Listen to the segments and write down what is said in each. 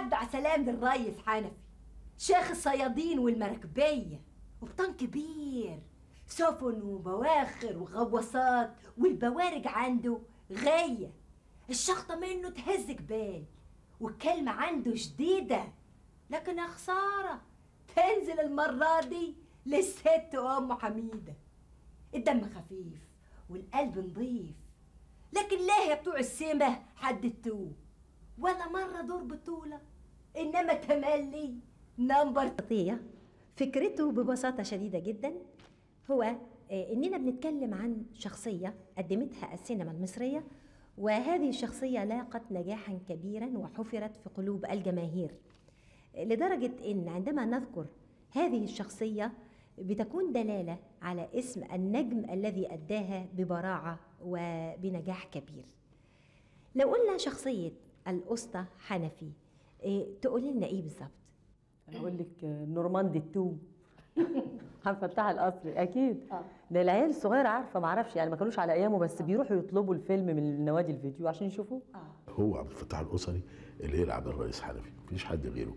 بيودع سلام للريس حنفي شيخ الصيادين والمراكبية، وبطن كبير، سفن وبواخر وغواصات، والبوارج عنده غاية، الشخطة منه تهز جبال، والكلمة عنده شديدة، لكن يا خسارة تنزل المرة دي للست أم حميدة. الدم خفيف والقلب نظيف، لكن ليه يا بتوع السمة حددتوه؟ ولا مرة دور بطولة، إنما تملي نمبر خطية. فكرته ببساطة شديدة جدا هو إننا بنتكلم عن شخصية قدمتها السينما المصرية، وهذه الشخصية لاقت نجاحا كبيرا وحفرت في قلوب الجماهير، لدرجة إن عندما نذكر هذه الشخصية بتكون دلالة على اسم النجم الذي أداها ببراعة وبنجاح كبير. لو قلنا شخصية الأسطى حنفي، تقول لنا إيه بالظبط؟ أقول لك نورماندي التوم. عبد الفتاح القصري اكيد. ده العيال الصغيره عارفه، ما اعرفش يعني، ما كانوش على ايامه بس بيروحوا يطلبوا الفيلم من نوادي الفيديو عشان يشوفوه. هو عبد الفتاح القصري اللي يلعب الرئيس حنفي، مفيش حد غيره.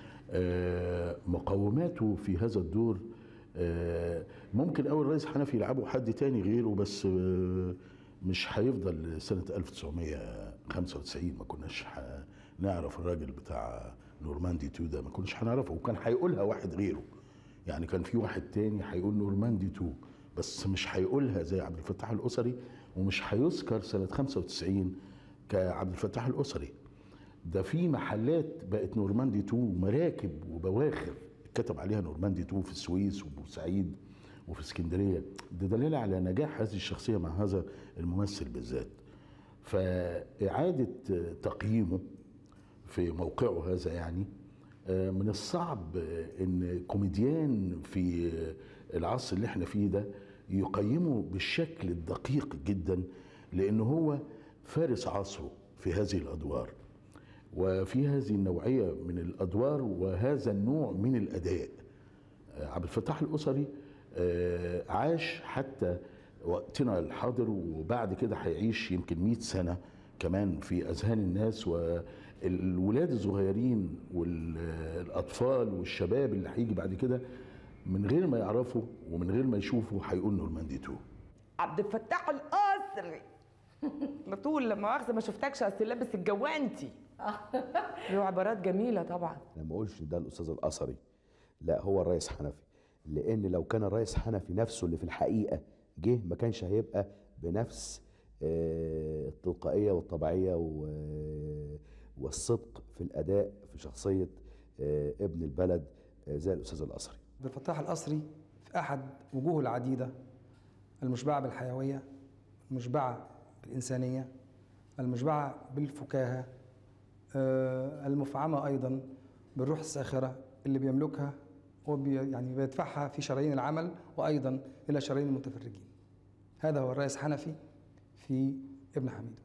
مقوماته في هذا الدور ممكن أول الرئيس حنفي يلعبه حد تاني غيره، بس مش هيفضل سنة 1995 ما كناش نعرف الراجل بتاع نورماندي 2 ده، ما كناش هنعرفه، وكان هيقولها واحد غيره. يعني كان في واحد تاني هيقول نورماندي 2 بس مش هيقولها زي عبد الفتاح القصري، ومش هيذكر سنة 95 كعبد الفتاح القصري. ده في محلات بقت نورماندي 2 ومراكب وبواخر كتب عليها نورماندي 2 في السويس وبورسعيد وفي اسكندريه. ده دليل على نجاح هذه الشخصيه مع هذا الممثل بالذات. فاعاده تقييمه في موقعه هذا يعني من الصعب ان كوميديان في العصر اللي احنا فيه ده يقيمه بالشكل الدقيق جدا، لان هو فارس عصره في هذه الادوار وفي هذه النوعيه من الادوار وهذا النوع من الاداء. عبد الفتاح القصري عاش حتى وقتنا الحاضر، وبعد كده هيعيش يمكن 100 سنه كمان في اذهان الناس، والولاد الصغيرين والاطفال والشباب اللي هيجي بعد كده من غير ما يعرفوا ومن غير ما يشوفوا هيقول نورماندي 2. عبد الفتاح القصري على طول لما مؤاخذه ما شفتكش اصل لابس الجوانتي. له عبارات جميله طبعا. انا ما اقولش ده الاستاذ القصري، لا هو الرئيس حنفي، لان لو كان الرئيس حنفي نفسه اللي في الحقيقه جه ما كانش هيبقى بنفس التلقائيه والطبيعيه والصدق في الاداء في شخصيه ابن البلد زي الاستاذ القصري. عبد الفتاح القصري في احد وجوهه العديده المشبعه بالحيويه، المشبعه بالانسانيه، المشبعه بالفكاهه، المفعمه ايضا بالروح الساخره اللي بيملكها يعني بيدفعها في شرايين العمل وايضا الى شرايين المتفرجين. هذا هو الرئيس حنفي في ابن حميدو.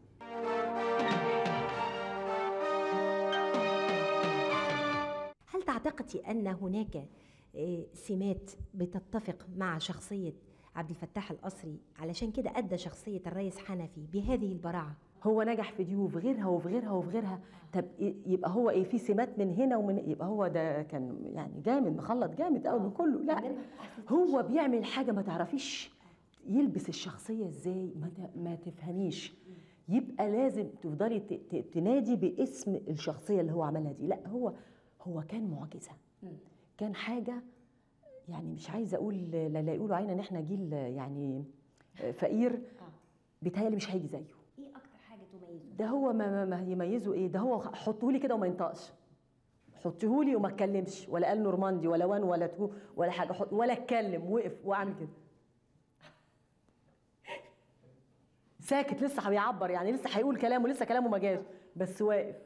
هل تعتقدي أن هناك سمات بتتفق مع شخصية عبد الفتاح القصري علشان كده أدى شخصية الرئيس حنفي بهذه البراعة؟ هو نجح في دي وفي غيرها وفي غيرها وفي غيرها. طب يبقى هو ايه، في سمات من هنا ومن، يبقى هو ده كان يعني جامد، مخلط جامد قوي من كله. لا هو بيعمل حاجه ما تعرفيش يلبس الشخصيه ازاي، ما تفهميش، يبقى لازم تفضلي تنادي باسم الشخصيه اللي هو عملها دي. لا هو كان معجزه، كان حاجه يعني مش عايزه اقول لا يقولوا علينا ان احنا جيل يعني فقير، بيتهيألي مش هيجي زيه. ايه اكتر حاجه تميزه؟ ده هو ما يميزه ايه، ده هو حطهولي كده وما ينطقش، حطهولي وما اتكلمش ولا قال نورماندي ولا وان ولا تو ولا حاجه، ولا اتكلم، وقف واعمل كده ساكت، لسه بيعبر يعني، لسه هيقول كلامه، لسه كلامه ما جاش بس واقف.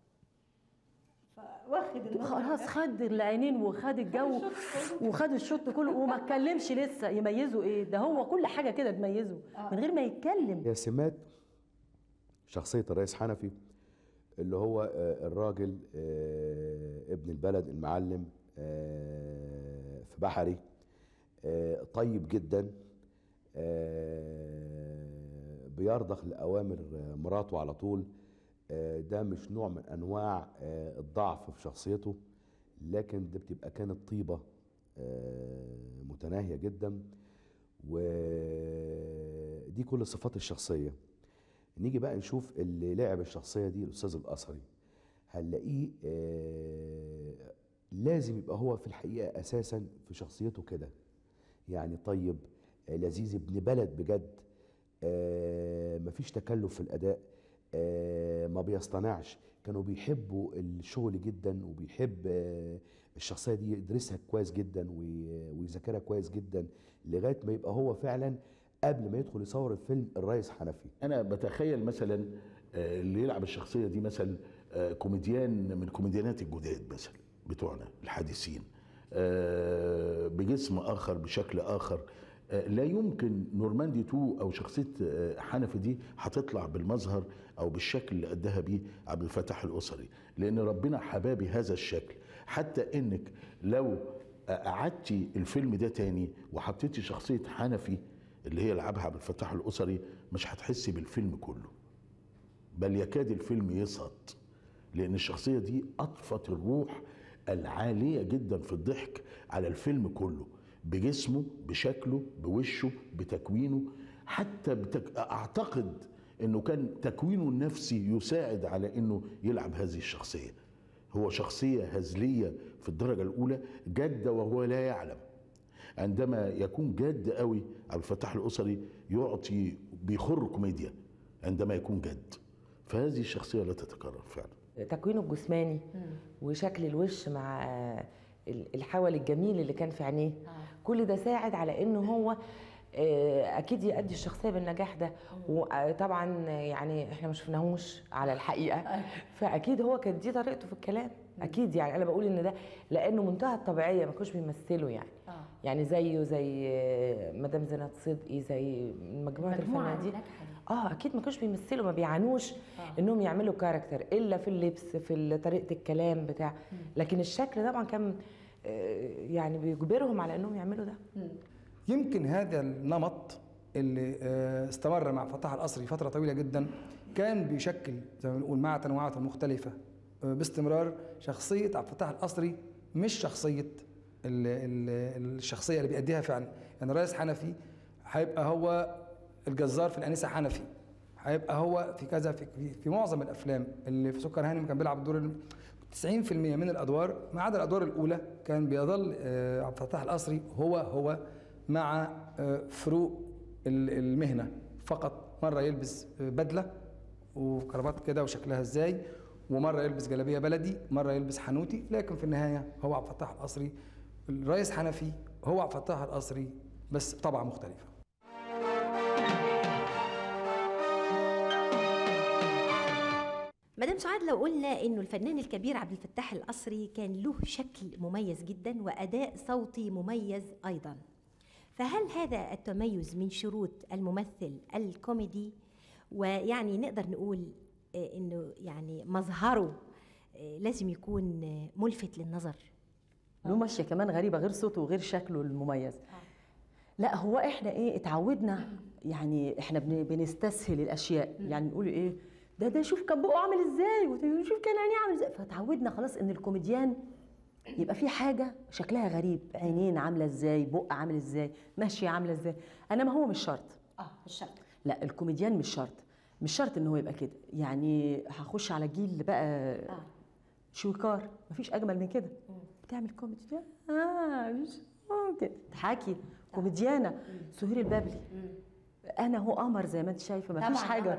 واخد خلاص خد العينين وخد الجو وخد الشوط كله وما اتكلمش لسه. يميزه ايه؟ ده هو كل حاجه كده تميزه من غير ما يتكلم. يا سمات شخصيه الرئيس حنفي اللي هو الراجل ابن البلد المعلم في بحري، طيب جدا، بيرضخ لأوامر مراته على طول، ده مش نوع من انواع الضعف في شخصيته، لكن ده بتبقى كانت طيبه متناهيه جدا، ودي كل صفات الشخصيه. نيجي بقى نشوف اللي لعب الشخصيه دي الاستاذ القصري، هنلاقيه لازم يبقى هو في الحقيقه اساسا في شخصيته كده، يعني طيب لذيذ ابن بلد بجد، مفيش تكلف في الاداء، ما بيصطنعش. كانوا بيحبوا الشغل جدا، وبيحب الشخصيه دي يدرسها كويس جدا ويذاكرها كويس جدا لغايه ما يبقى هو فعلا قبل ما يدخل يصور الفيلم الريس حنفي. انا بتخيل مثلا اللي يلعب الشخصيه دي مثلا كوميديان من كوميديانات الجداد مثلا بتوعنا الحديثين، بجسم اخر بشكل اخر. لا يمكن نورماندي 2 او شخصيه حنفي دي هتطلع بالمظهر او بالشكل اللي اداها بيه عبد الفتاح الاسري، لان ربنا حبابي هذا الشكل، حتى انك لو قعدتي الفيلم ده تاني وحطيتي شخصيه حنفي اللي هي لعبها عبد الفتاح الاسري مش هتحسي بالفيلم كله، بل يكاد الفيلم يسقط، لان الشخصيه دي اطفت الروح العاليه جدا في الضحك على الفيلم كله، بجسمه بشكله بوشه بتكوينه. حتى اعتقد انه كان تكوينه النفسي يساعد على انه يلعب هذه الشخصيه. هو شخصيه هزليه في الدرجه الاولى، جاد وهو لا يعلم. عندما يكون جاد قوي عبد الفتاح الاسري يعطي بيخر كوميديا عندما يكون جد، فهذه الشخصيه لا تتكرر فعلا. تكوينه الجسماني وشكل الوش مع الحول الجميل اللي كان في عينيه، كل ده ساعد على انه هو اكيد يؤدي الشخصيه بالنجاح ده. وطبعا يعني احنا ما شفناهوش على الحقيقه، فاكيد هو كانت دي طريقته في الكلام اكيد. يعني انا بقول ان ده لانه منتهى الطبيعيه، ما كانوش بيمثلوا يعني زيه زي مدام زينات صدقي، زي مجموعه الفنانين دي اكيد ما كانوش بيمثلوا، ما بيعانوش انهم يعملوا كاركتر الا في اللبس في طريقه الكلام بتاع، لكن الشكل طبعا كان يعني بيجبرهم على انهم يعملوا ده. يمكن هذا النمط اللي استمر مع فتاح القصري فتره طويله جدا كان بيشكل زي ما بنقول مع تنوعاته المختلفه باستمرار شخصيه عبد الفتاح القصري، مش شخصيه الشخصيه اللي بيأديها فعلا. يعني الريس حنفي هيبقى هو الجزار في الانسه حنفي، هيبقى هو في كذا في معظم الافلام اللي في سكر هانم كان بيلعب دور 90% من الادوار، ما عدا الادوار الاولى كان بيظل عبد الفتاح القصري هو مع فروق المهنه فقط. مره يلبس بدله وكرافات كده وشكلها ازاي، ومره يلبس جلابيه بلدي، مره يلبس حنوتي، لكن في النهايه هو عبد الفتاح القصري. الريس حنفي هو عبد الفتاح القصري بس بطبعه مختلفه. مدام سعاد، لو قلنا انه الفنان الكبير عبد الفتاح القصري كان له شكل مميز جدا واداء صوتي مميز ايضا، فهل هذا التميز من شروط الممثل الكوميدي؟ ويعني نقدر نقول انه يعني مظهره لازم يكون ملفت للنظر. له ماشيه كمان غريبه غير صوته وغير شكله المميز. لا هو احنا اتعودنا، يعني احنا بنستسهل الاشياء، يعني نقول ايه ده شوف كان بقه عامل ازاي، وشوف كان عينيه عامل ازاي، فتعودنا خلاص ان الكوميديان يبقى في حاجه شكلها غريب، عينين عامله ازاي، بق عامل ازاي، ماشيه عامله ازاي. انما هو مش شرط. مش شرط. لا الكوميديان مش شرط ان هو يبقى كده. يعني هخش على جيل بقى شويكار، مفيش اجمل من كده. بتعمل كوميدي ده مش ممكن تحكي كوميديانه. سهير البابلي انا هو قمر زي ما انت شايفه، ما فيش حاجه.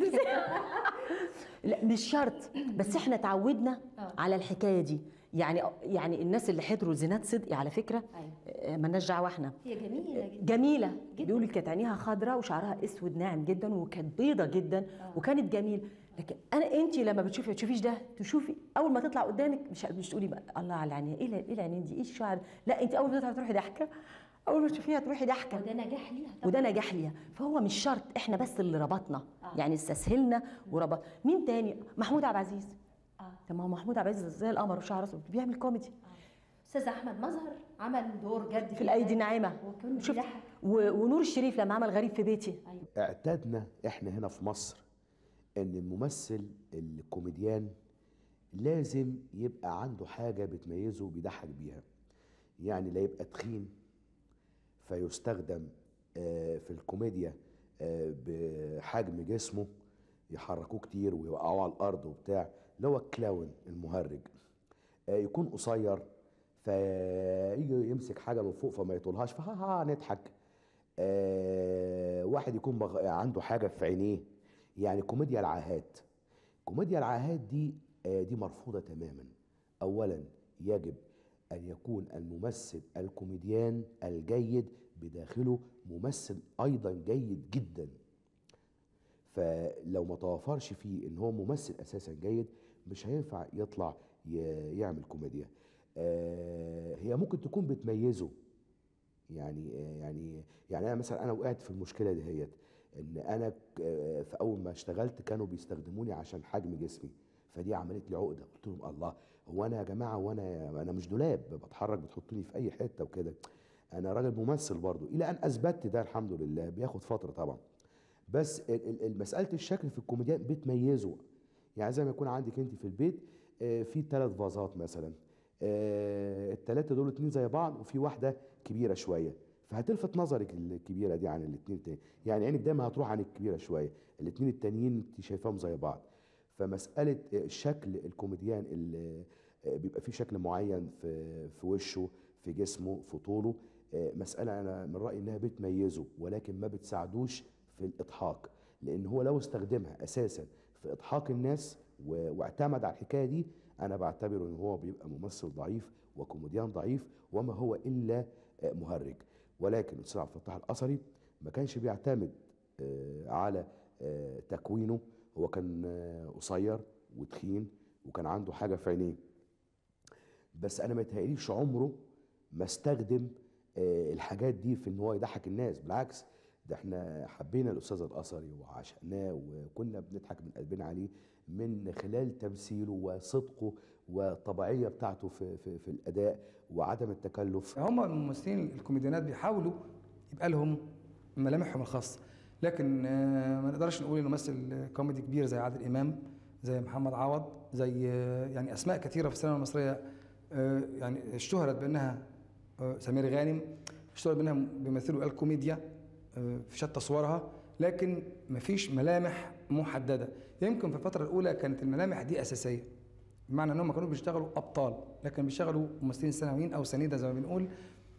لا مش شرط، بس احنا تعودنا على الحكايه دي. يعني الناس اللي حضروا زينات صدقي على فكره مالناش دعوه احنا. هي جميله جميله بيقولوا كانت عينيها خضراء وشعرها اسود ناعم جدا وكانت بيضه جدا وكانت جميله. لكن انت لما تشوفيش ده، تشوفي اول ما تطلع قدامك مش تقولي بقى الله على العينين، ايه العينين دي، ايه الشعر، لا انت اول ما تطلع تروحي ضحكه، اول ما تشوفيها تروحي ضحكه. وده نجاح ليها. فهو مش شرط، احنا بس اللي ربطنا يعني استسهلنا وربط. مين تاني؟ محمود عبد العزيز. طب ما هو محمود عبد العزيز زي القمر وشعره اسود بيعمل كوميدي. استاذ احمد مظهر عمل دور جد في الايدي الناعمه، شفت؟ ونور الشريف لما عمل غريب في بيتي. اعتدنا احنا هنا في مصر ان الممثل الكوميديان لازم يبقى عنده حاجة بتميزه بيضحك بيها. يعني لا يبقى تخين فيستخدم في الكوميديا بحجم جسمه يحركوه كتير ويوقعوه على الارض وبتاع، اللي هو الكلاون المهرج. يكون قصير فيجي يمسك حاجه من فوق فما يطولهاش فها نضحك. واحد يكون عنده حاجه في عينيه، يعني كوميديا العاهات. كوميديا العاهات دي مرفوضه تماما. اولا يجب ان يكون الممثل الكوميديان الجيد بداخله ممثل ايضا جيد جدا. فلو ما توفرش فيه ان هو ممثل اساسا جيد مش هينفع يطلع يعمل كوميديا. هي ممكن تكون بتميزه. يعني انا مثلا انا وقعت في المشكله دهيت، ان انا في اول ما اشتغلت كانوا بيستخدموني عشان حجم جسمي، فدي عملت لي عقده. قلت لهم الله، هو انا يا جماعه وانا مش دولاب بتحرك بتحطوني في اي حته وكده، انا راجل ممثل برضو. الى ان اثبتت ده الحمد لله، بياخد فتره طبعا. بس مساله الشكل في الكوميديان بتميزه. يعني زي ما يكون عندك انت في البيت في 3 فازات مثلا، ال3 دول 2 زي بعض وفي واحده كبيره شويه، فهتلفت نظرك الكبيره دي عن ال2 التاني. يعني عينك دايما هتروح عن الكبيره شويه، ال2 التانيين انت شايفاهم زي بعض. فمساله شكل الكوميديان اللي بيبقى فيه شكل معين في وشه، في جسمه، في طوله، مساله انا من رايي انها بتميزه، ولكن ما بتساعدوش في الاضحاك. لان هو لو استخدمها اساسا في اضحاك الناس واعتمد على الحكايه دي، انا بعتبره ان هو بيبقى ممثل ضعيف وكوميديان ضعيف وما هو الا مهرج. ولكن الاستاذ عبد الفتاح القصري ما كانش بيعتمد على تكوينه. هو كان قصير وتخين وكان عنده حاجه في عينيه، بس انا ما يتهيأليش عمره ما استخدم الحاجات دي في ان هو يضحك الناس. بالعكس، ده احنا حبينا الاستاذ القصري وعشقناه وكنا بنضحك من قلبنا عليه من خلال تمثيله وصدقه والطبيعيه بتاعته في الاداء وعدم التكلف. هم الممثلين الكوميديانات بيحاولوا يبقى لهم ملامحهم الخاصه، لكن ما نقدرش نقول انه ممثل كوميدي كبير زي عادل امام، زي محمد عوض، زي يعني اسماء كثيره في السينما المصريه يعني اشتهرت بانها سمير غانم، اشتهرت بانها بيمثلوا الكوميديا في شتى صورها، لكن مفيش ملامح محدده. يمكن في الفتره الاولى كانت الملامح دي اساسيه، بمعنى انهم ما كانوا بيشتغلوا ابطال، لكن بيشتغلوا ممثلين ثانويين او سنيده زي ما بنقول.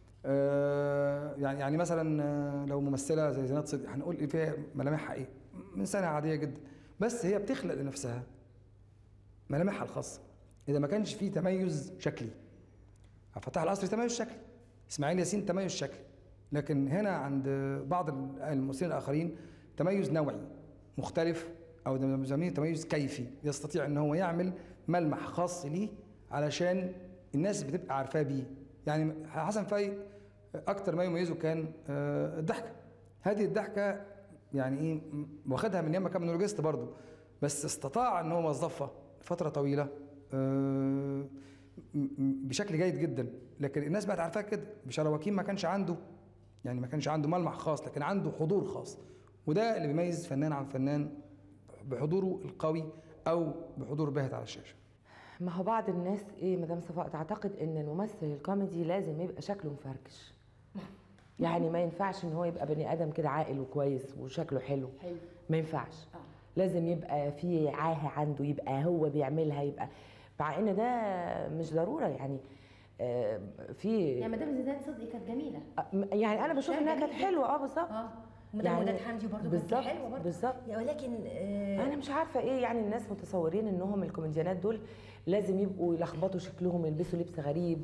يعني مثلا لو ممثله زي زينات صدقي هنقول فيها ملامحها ايه؟ من سنه عاديه جدا، بس هي بتخلق لنفسها ملامحها الخاصه. اذا ما كانش فيه تميز شكلي، عبد الفتاح القصري تميز شكلي، اسماعيل ياسين تميز شكلي، لكن هنا عند بعض الممثلين الاخرين تميز نوعي مختلف، او بنسميه تميز كيفي، يستطيع ان هو يعمل ملمح خاص ليه علشان الناس بتبقى عارفاه بيه. يعني حسن فايق اكتر ما يميزه كان الضحكه. هذه الضحكه يعني ايه، واخدها من ياما كان مونولوجيست برضه، بس استطاع ان هو يوظفها فتره طويله بشكل جيد جدا. لكن الناس بقت عارفاه كده. بشارة وكيم ما كانش عنده ملمح خاص، لكن عنده حضور خاص، وده اللي بيميز فنان عن فنان، بحضوره القوي او بحضور باهت على الشاشه. ما هو بعض الناس مدام صفاء تعتقد ان الممثل الكوميدي لازم يبقى شكله مفركش، يعني ما ينفعش ان هو يبقى بني ادم كده عاقل وكويس وشكله حلو، ما ينفعش. لازم يبقى في عاهه عنده، يبقى هو بيعملها، يبقى مع ان ده مش ضروره. يعني في مدام زينات صدقي كانت جميله، يعني انا بشوف انها كانت حلوه. بالظبط. مدام وداد حمدي برضه كانت حلوه برضه بالظبط. ولكن انا مش عارفه يعني الناس متصورين انهم الكوميديانات دول لازم يبقوا يلخبطوا شكلهم، يلبسوا لبس غريب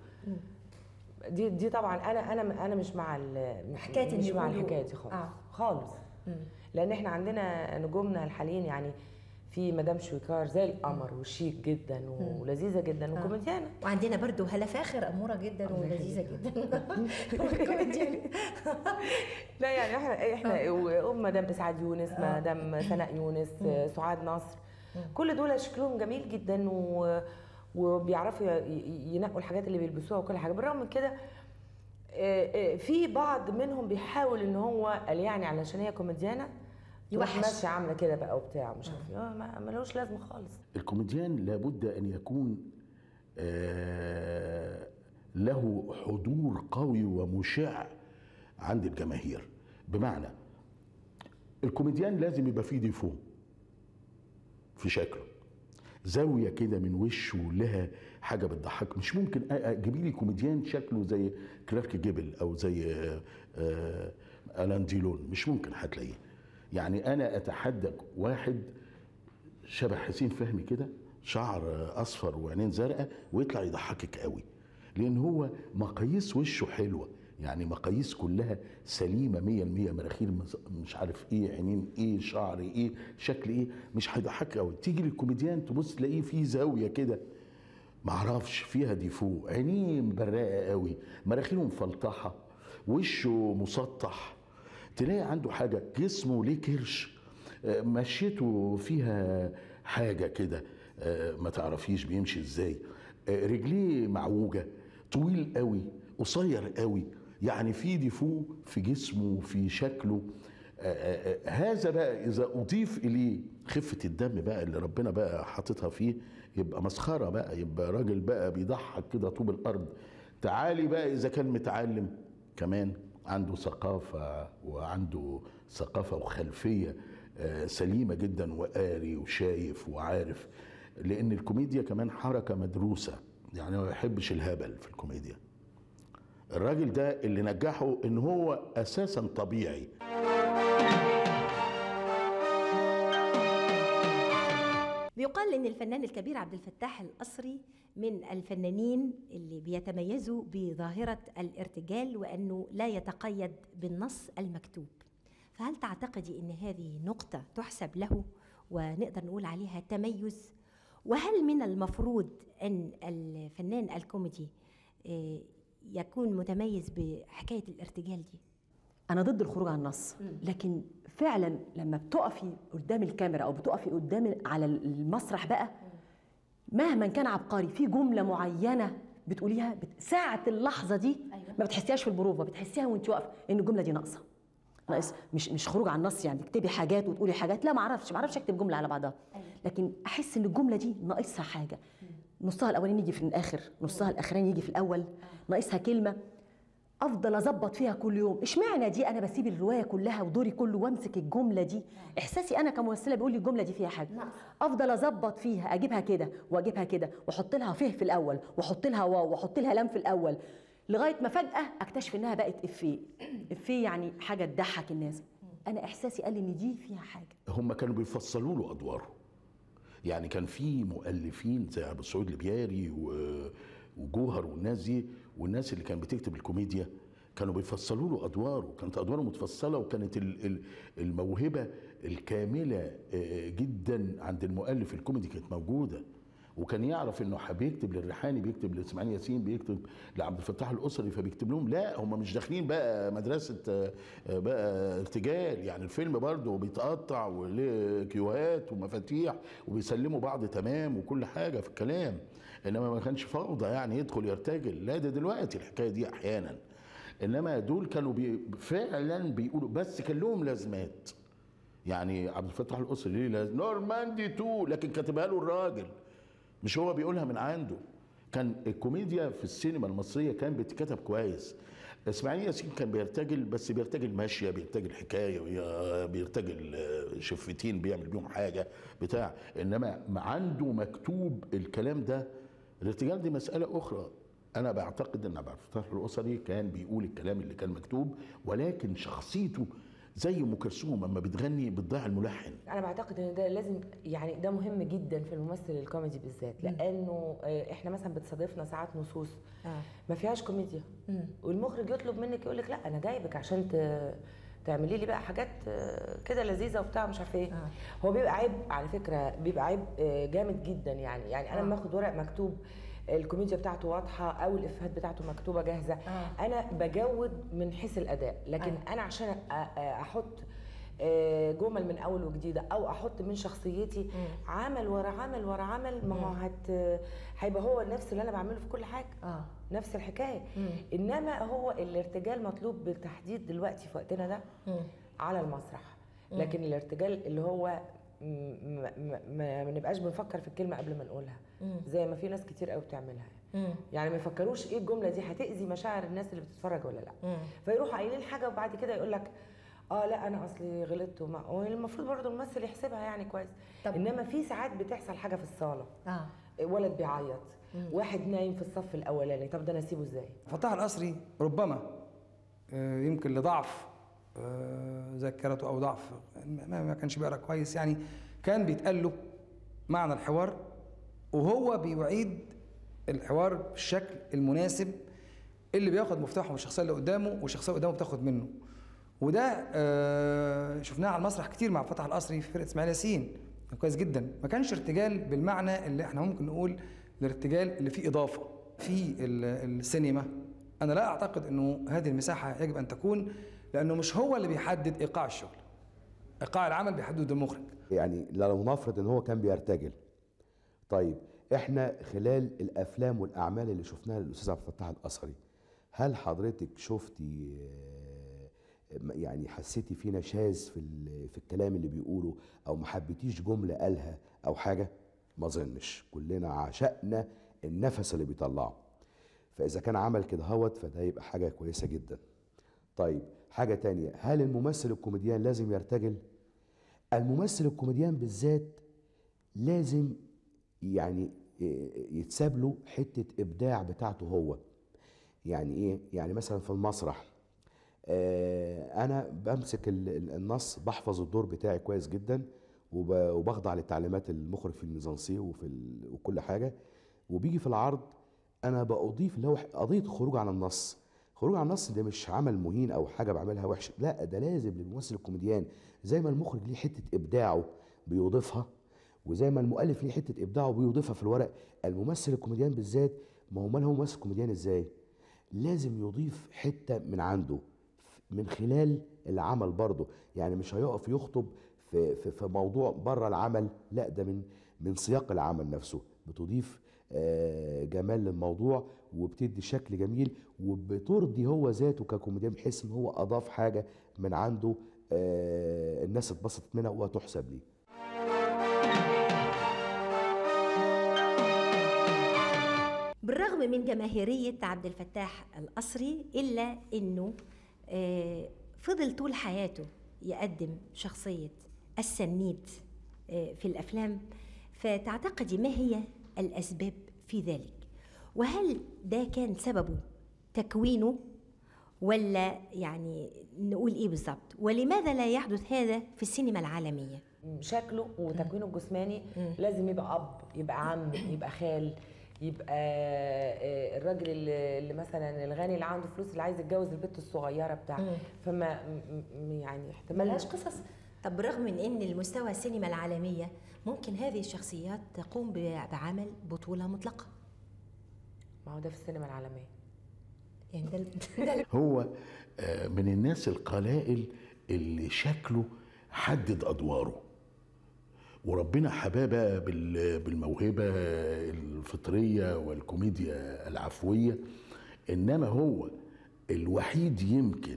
دي طبعا انا مش مع حكايه مش مع الحكايه دي خالص. لان احنا عندنا نجومنا الحاليين، يعني في مدام شويكار زي القمر وشيك جدا ولذيذه جدا وكوميديانه، وعندنا برضو هلا فاخر اموره جدا ولذيذه جدا وكوميديانه. لا يعني احنا مدام اسعاد يونس، مدام سناء يونس، سعاد نصر، كل دول شكلهم جميل جدا وبيعرفوا ينقوا الحاجات اللي بيلبسوها وكل حاجه. بالرغم من كده في بعض منهم بيحاول ان هو قال يعني علشان هي كوميديانه تروح ماشيه عامله كده بقى وبتاع مش عارف ملوش لازمه خالص. الكوميديان لابد ان يكون له حضور قوي ومشع عند الجماهير. بمعنى الكوميديان لازم يبقى فيه ديفو في شكله، زاويه كده من وشه لها حاجه بتضحك. مش ممكن اجيب لي كوميديان شكله زي كلارك جيبل او زي الان ديلون، مش ممكن هتلاقيه. يعني انا اتحدى واحد شبه حسين فهمي كده، شعر اصفر وعينين زرقاء، ويطلع يضحكك قوي، لان هو مقاييس وشه حلوه، يعني مقاييس كلها سليمه 100%، مناخير مش عارف ايه، عينين ايه، شعر ايه، شكل ايه، مش هيضحك قوي. تيجي للكوميديان تبص تلاقيه فيه زاويه كده معرفش فيها ديفو، عينيه مبرقه قوي، مناخيره مفلطحه، وشه مسطح، تلاقي عنده حاجه، جسمه ليه كرش، مشيته فيها حاجه كده ما تعرفيش بيمشي ازاي، رجليه معوجه، طويل قوي، قصير قوي، يعني في ديفو في جسمه في شكله. هذا بقى اذا اضيف اليه خفه الدم بقى اللي ربنا بقى حاططها فيه، يبقى مسخره بقى، يبقى راجل بقى بيضحك كده طوب الارض. تعالي بقى اذا كان متعلم كمان، عنده ثقافه وخلفيه سليمه جدا، وقاري وشايف وعارف، لان الكوميديا كمان حركه مدروسه، يعني ما يحبش الهبل في الكوميديا. الراجل ده اللي نجحه ان هو اساسا طبيعي. بيقال ان الفنان الكبير عبد الفتاح القصري من الفنانين اللي بيتميزوا بظاهرة الارتجال، وانه لا يتقيد بالنص المكتوب. فهل تعتقدي ان هذه نقطة تحسب له ونقدر نقول عليها تميز؟ وهل من المفروض ان الفنان الكوميدي يكون متميز بحكاية الارتجال دي؟ أنا ضد الخروج عن النص، لكن فعلا لما بتقفي قدام الكاميرا أو بتقفي قدام على المسرح بقى، مهما كان عبقري، في جملة معينة بتقوليها ساعة اللحظة دي ما بتحسيهاش في البروفة، بتحسيها وانت واقفة إن الجملة دي ناقصة. ناقص مش خروج عن النص يعني تكتبي حاجات وتقولي حاجات، لا ما اعرفش اكتب جملة على بعضها، لكن أحس إن الجملة دي ناقصها حاجة، نصها الأولاني يجي في الآخر، نصها الأخراني يجي في الأول، ناقصها كلمة، افضل اظبط فيها كل يوم. اشمعنى دي انا بسيب الروايه كلها ودوري كله وامسك الجمله دي؟ احساسي انا كممثله بيقول لي الجمله دي فيها حاجه، افضل اظبط فيها، اجيبها كده واجيبها كده، واحط لها فيه في الاول، واحط لها واو، واحط لها لام في الاول، لغايه ما فجاه اكتشف انها بقت افيه يعني حاجه تضحك الناس. انا احساسي قال لي ان دي فيها حاجه. هم كانوا بيفصلوا له ادواره، يعني كان في مؤلفين زي عبد السعود البياري وجوهر والناس دي، والناس اللي كانت بتكتب الكوميديا كانوا بيفصلوا له ادواره، كانت ادواره متفصله، وكانت الموهبه الكامله جدا عند المؤلف الكوميدي كانت موجوده، وكان يعرف انه بيكتب للريحاني، بيكتب لاسماعيل ياسين، بيكتب لعبد الفتاح القصري، فبيكتب لهم. لا هم مش داخلين بقى مدرسه بقى ارتجال، يعني الفيلم برضه بيتقطع وليه كيوهات ومفاتيح وبيسلموا بعض تمام وكل حاجه في الكلام، انما ما كانش فوضى يعني يدخل يرتجل. لا ده دلوقتي الحكايه دي احيانا، انما دول كانوا فعلا بيقولوا، بس كان لهم لازمات. يعني عبد الفتاح القصري ليه لازم نورماندي 2، لكن كاتبها له الراجل، مش هو بيقولها من عنده. كان الكوميديا في السينما المصريه كان بتتكتب كويس. اسماعيل ياسين كان بيرتجل، بس بيرتجل ماشيه، بيرتجل حكايه، بيرتجل شفتين بيعمل بيهم حاجه بتاع، انما عنده مكتوب الكلام ده. الارتجال دي مساله اخرى. انا بعتقد ان عبد الفتاح القصري كان بيقول الكلام اللي كان مكتوب، ولكن شخصيته زي ام كلثوم اما بتغني بتضيع الملحن. انا بعتقد ان ده لازم، يعني ده مهم جدا في الممثل الكوميدي بالذات، لانه احنا مثلا بتصادفنا ساعات نصوص ما فيهاش كوميديا، والمخرج يطلب منك يقول لك لا انا جايبك عشان تعملي لي بقى حاجات كده لذيذه وبتاع مش عارف ايه. هو بيبقى عيب على فكره، بيبقى عيب جامد جدا يعني انا لما اخد ورق مكتوب الكوميديا بتاعته واضحه او الافيهات بتاعته مكتوبه جاهزه، انا بجود من حيث الاداء، لكن انا عشان احط جمل من اول وجديده او احط من شخصيتي عمل ورا عمل ورا عمل، ما هو هيبقى هو نفس اللي انا بعمله في كل حاجه، نفس الحكايه. انما هو الارتجال مطلوب بالتحديد دلوقتي في وقتنا ده على المسرح، لكن الارتجال اللي هو ما نبقاش بنفكر في الكلمه قبل ما نقولها، زي ما في ناس كتير قوي بتعملها. يعني ما يفكروش ايه الجمله دي هتاذي مشاعر الناس اللي بتتفرج ولا لا، فيروحوا قايلين حاجه وبعد كده يقول لك لا انا اصلي غلطت، المفروض برضه الممثل يحسبها يعني كويس. انما في ساعات بتحصل حاجه في الصاله، ولد بيعيط، واحد نايم في الصف الاولاني، طب ده انا اسيبه ازاي؟ فتح القصري ربما يمكن لضعف ذاكرته او ضعف ما كانش بيقرا كويس، يعني كان بيتقال له معنى الحوار وهو بيعيد الحوار بالشكل المناسب اللي بياخد مفتاحه من الشخصيه اللي قدامه والشخصيه اللي قدامه بتاخد منه. وده شفناه على المسرح كتير مع فتح القصري في فرقه اسماعيل ياسين، كويس جدا. ما كانش ارتجال بالمعنى اللي احنا ممكن نقول الارتجال اللي فيه اضافه في السينما. انا لا اعتقد انه هذه المساحه يجب ان تكون، لانه مش هو اللي بيحدد ايقاع الشغل، ايقاع العمل بيحدده المخرج. يعني لو نفرض ان هو كان بيرتجل، طيب احنا خلال الافلام والاعمال اللي شفناها للاستاذ عبد الفتاح القصري، هل حضرتك شفتي يعني حسيتي في نشاز في الكلام اللي بيقوله، او ما حبيتيش جمله قالها او حاجه؟ ما اظنش، كلنا عشقنا النفس اللي بيطلعه. فاذا كان عمل كده هوت فده يبقى حاجه كويسه جدا. طيب حاجه تانية، هل الممثل الكوميديان لازم يرتجل؟ الممثل الكوميديان بالذات لازم يعني يتساب له حته ابداع بتاعته هو. يعني ايه؟ يعني مثلا في المسرح انا بمسك النص، بحفظ الدور بتاعي كويس جدا، وبخضع لتعليمات المخرج في الميزانسي وكل حاجه، وبيجي في العرض انا بضيف اللي هو قضيه خروج عن النص. خروج عن النص ده مش عمل مهين او حاجه بعملها وحشه، لا، ده لازم للممثل الكوميديان زي ما المخرج ليه حته ابداعه بيضيفها، وزي ما المؤلف ليه حته ابداعه بيضيفها في الورق، الممثل الكوميديان بالذات ما هو مال هو ممثل كوميديان ازاي؟ لازم يضيف حته من عنده من خلال العمل برضه. يعني مش هيقف يخطب في موضوع بره العمل، لا، ده من سياق العمل نفسه بتضيف جمال للموضوع، وبتدي شكل جميل، وبترضي هو ذاته ككوميديان بحيث ان هو اضاف حاجه من عنده الناس اتبسطت منها وتحسب ليه. بالرغم من جماهيرية عبد الفتاح القصري إلا أنه فضل طول حياته يقدم شخصية السنيد في الأفلام. فتعتقدي ما هي الأسباب في ذلك؟ وهل ده كان سببه تكوينه، ولا يعني نقول إيه بالضبط؟ ولماذا لا يحدث هذا في السينما العالمية؟ شكله وتكوينه الجسماني لازم يبقى أب، يبقى عم، يبقى خال، يبقى الراجل اللي مثلا الغني اللي عنده فلوس اللي عايز يتجوز البنت الصغيره بتاعه، فما يعني احتمال ملهاش قصص. طب بالرغم من ان المستوى السينما العالميه ممكن هذه الشخصيات تقوم بعمل بطوله مطلقه. ما هو ده في السينما العالميه يعني هو من الناس القلائل اللي شكله حدد ادواره، وربنا حباه بالموهبه الفطريه والكوميديا العفويه. انما هو الوحيد يمكن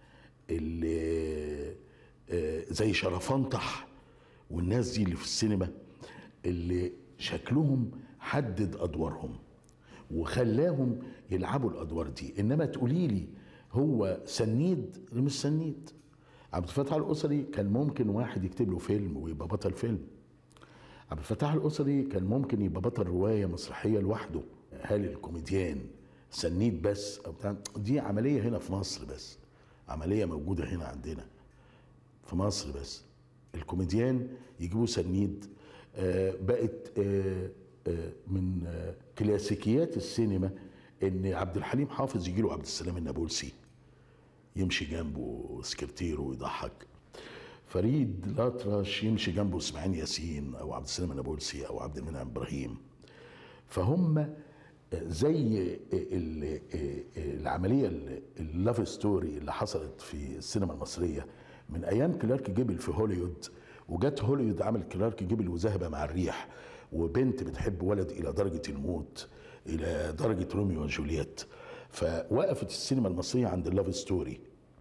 اللي زي شرفنطح والناس دي اللي في السينما اللي شكلهم حدد ادوارهم وخلاهم يلعبوا الادوار دي. انما تقولي لي هو سنيد، مش سنيد. عبد الفتاح القصري كان ممكن واحد يكتب له فيلم ويبقى بطل فيلم. عبد الفتاح القصري كان ممكن يبقى بطل روايه مسرحيه لوحده. هل الكوميديان سنيد بس او بتاع؟ دي عمليه هنا في مصر بس، عمليه موجوده هنا عندنا في مصر بس. الكوميديان يجيبوا سنيد. بقت من كلاسيكيات السينما ان عبد الحليم حافظ يجي له عبد السلام النابلسي يمشي جنبه سكرتير ويضحك. فريد الأطرش يمشي جنبه اسماعيل ياسين او عبد السلام النابلسي او عبد المنعم ابراهيم. فهم زي العمليه اللاف ستوري اللي حصلت في السينما المصريه من ايام كلارك جيبل في هوليوود، وجت هوليوود عمل كلارك جيبل وذهب مع الريح، وبنت بتحب ولد الى درجه الموت، الى درجه روميو وجولييت. فوقفت السينما المصريه عند اللاف ستوري.